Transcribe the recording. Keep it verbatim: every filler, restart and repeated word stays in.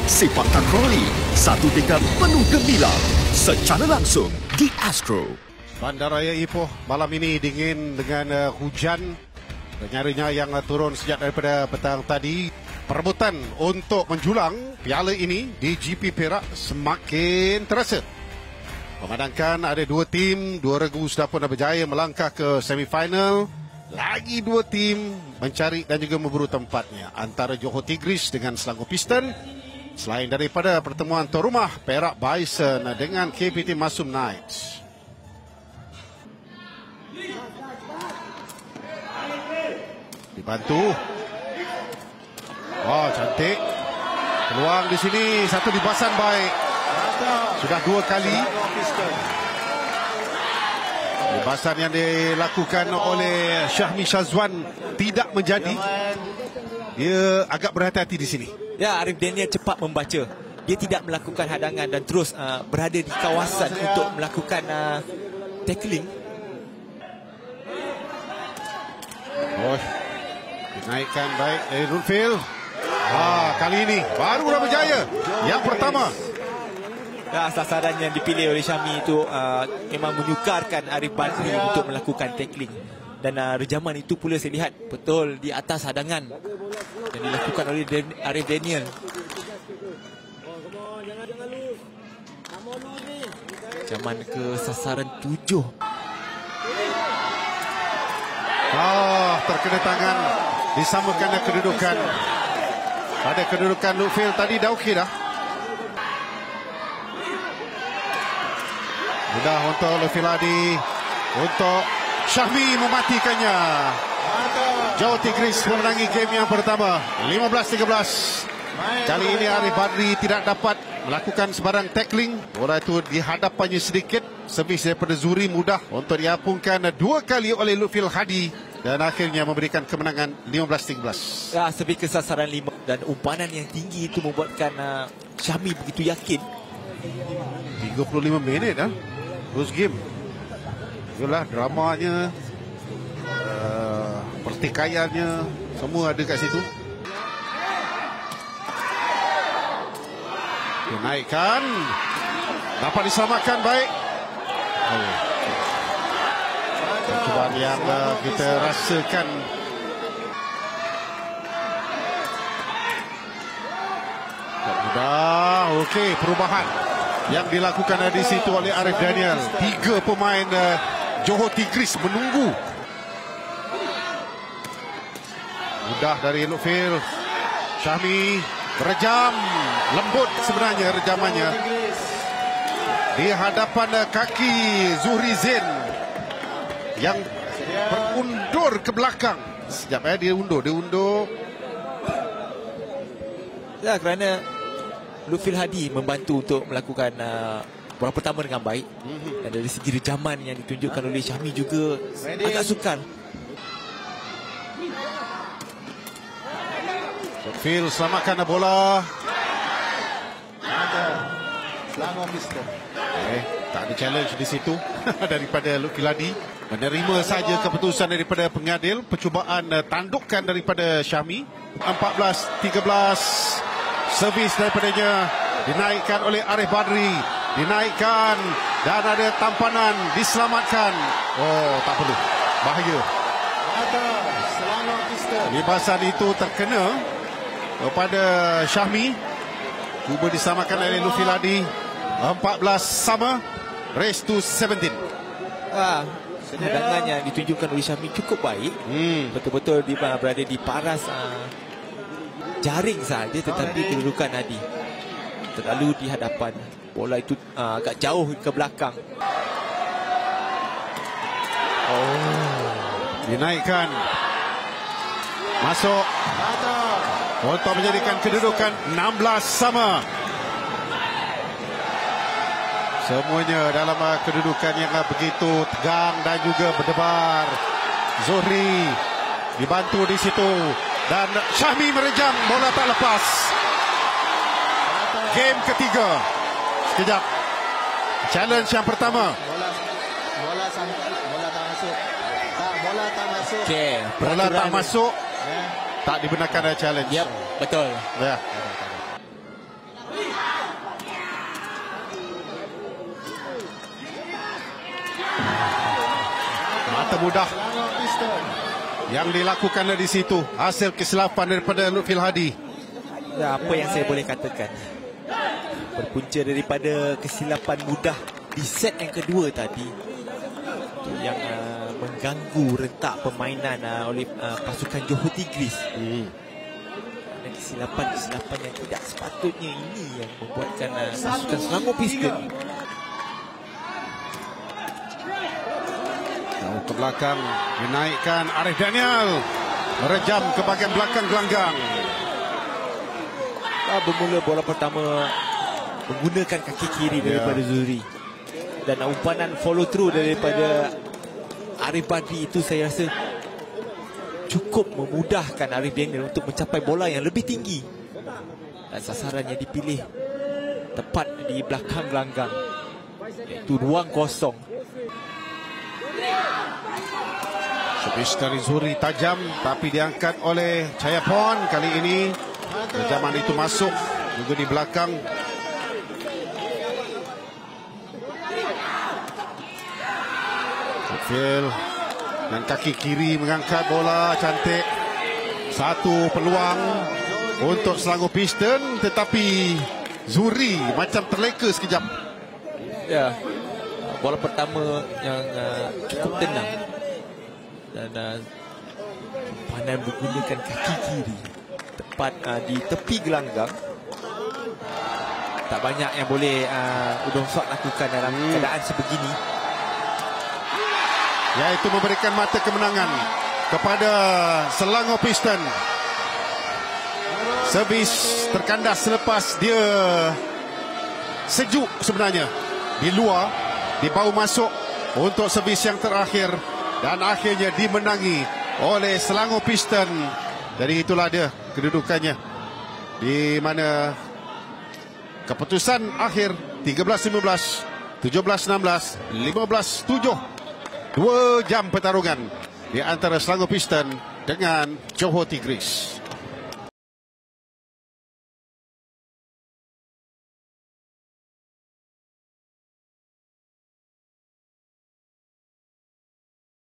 sepak takraw satu dekad penuh gemilang secara langsung di Astro. Bandaraya Ipoh malam ini dingin dengan uh, hujan nyarinya yang uh, turun sejak daripada petang tadi. Perebutan untuk menjulang piala ini di G P Perak semakin terasa. Memandangkan ada dua tim, dua regu sudah pun berjaya melangkah ke semifinal. Lagi dua tim mencari dan juga memburu tempatnya antara Johor Tigris dengan Selangor Piston. Selain daripada pertemuan tuan rumah Perak Bison dengan K P T Masum Knights. Dibantu. Oh, cantik. Peluang di sini, satu dibasan baik. Sudah dua kali. Libasan yang dilakukan oleh Syahmi Syazwan tidak menjadi. Dia agak berhati-hati di sini. Ya, Arif Daniel cepat membaca. Dia tidak melakukan hadangan dan terus uh, berada di kawasan untuk melakukan uh, tackling. Oh, dinaikkan baik dari Rulfil. Ah, kali ini barulah berjaya. Yang pertama. Ya, sasaran yang dipilih oleh Syahmi itu uh, memang menyukarkan Arif Badri untuk melakukan tackling. Dan uh, rejaman itu pula saya lihat betul di atas hadangan yang dilakukan oleh Dan Arif Daniel. Rejaman ke sasaran tujuh. Ah, terkena tangan. Disamakan kedudukan. Pada kedudukan Lutfil tadi dah okey dah. Mudah untuk Lutfil Hadi. Untuk Syahmi mematikannya. Johor Tigris memenangi game yang pertama lima belas tiga belas. Kali ini Arif Badri tidak dapat melakukan sebarang tackling. Bola itu di hadapannya sedikit. Servis daripada Zuri mudah untuk diapungkan dua kali oleh Lutfil Hadi. Dan akhirnya memberikan kemenangan lima belas tiga belas. Ya, servis ke sasaran lima. Dan umpanan yang tinggi itu membuatkan uh, Syahmi begitu yakin. tiga puluh lima minit dah. Terus game. Itulah dramanya, uh, pertikaiannya, semua ada kat situ. Dia naikkan, dapat diselamatkan baik. Oh. Percubaan yang uh, kita rasakan. Tak mudah. Okey, perubahan yang dilakukan di situ oleh Arif Daniel. Tiga pemain uh, Johor Tigris menunggu. Mudah dari Lutfil. Syahmi berejam. Lembut sebenarnya rejamannya. Di hadapan uh, kaki Zuhri Zain yang berundur ke belakang. Sekejap eh, dia undur, dia undur. Ya, kerana Lutfil Hadi membantu untuk melakukan uh, bola pertama dengan baik. Dan dari segi rejaman yang ditunjukkan oleh Syahmi juga agak sukar. Lutfil selamatkan bola. Selangor Piston. Eh, tak ada challenge di situ daripada Lutfil Hadi. Menerima saja keputusan daripada pengadil. Percubaan uh, tandukkan daripada Syahmi. empat belas tiga belas. Servis daripadanya dinaikkan oleh Arif Badri. Dinaikkan dan ada tampanan diselamatkan. Oh, tak perlu. Bahaya. Selangor Piston. Libasan itu terkena kepada Syahmi. Cuba diselamatkan oleh Lutfil Hadi. empat belas sama. Race to tujuh belas. Ah, hadangan yang ditunjukkan oleh Syahmi cukup baik. Hmm. Betul-betul di, berada di paras uh, jaring saja, tetapi kedudukan Hadi terlalu di hadapan. Bola itu uh, agak jauh ke belakang. Oh, dinaikkan. Masuk. Untuk menjadikan kedudukan enam belas sama. Semuanya dalam uh, kedudukan yang uh, begitu tegang dan juga berdebar. Zuhri dibantu di situ. Dan Syahmi merejam, bola tak lepas. Game ketiga. Sekejap. Challenge yang pertama. Bola bola bola tak masuk. Tak, bola tak masuk. Okey, Bola tak masuk. Tak dibenarkan ada challenge. Yep, betul. Ya. mata mudah yang dilakukan di situ. Hasil kesilapan daripada Lutfi Hadi. Ya, apa yang saya boleh katakan, berpunca daripada kesilapan mudah di set yang kedua tadi yang uh, mengganggu rentak permainan uh, oleh uh, pasukan Johor Tigris. Hmm. Kesilapan-kesilapan yang tidak sepatutnya ini yang membuatkan uh, pasukan Selangor Piston jauh ke belakang, menaikkan Arif Daniel, merejam ke bahagian belakang gelanggang. uh, Bermula bola pertama menggunakan kaki kiri daripada yeah. Zuri, dan uh, umpanan follow through daripada Arif Badri itu saya rasa cukup memudahkan Arif Daniel untuk mencapai bola yang lebih tinggi, dan sasaran yang dipilih tepat di belakang gelanggang, iaitu ruang kosong. Servis dari Zuri tajam tapi diangkat oleh Chayapon. Kali ini rejaman itu masuk juga di belakang. Phil dan kaki kiri mengangkat bola cantik. Satu peluang untuk Selangor Piston, tetapi Zuri macam terleka sekejap. Ya, bola pertama yang uh, cukup tenang, dan uh, pandai menggunakan kaki kiri tepat uh, di tepi gelanggang. Tak banyak yang boleh uh, Udong Sok lakukan dalam hmm. keadaan sebegini, iaitu memberikan mata kemenangan kepada Selangor Piston. Servis terkandas selepas dia sejuk sebenarnya di luar, dibawa masuk untuk servis yang terakhir, dan akhirnya dimenangi oleh Selangor Piston. Jadi itulah dia kedudukannya, di mana keputusan akhir tiga belas lima belas, tujuh belas enam belas, lima belas tujuh. Dua jam pertarungan di antara Selangor Piston dengan Johor Tigris.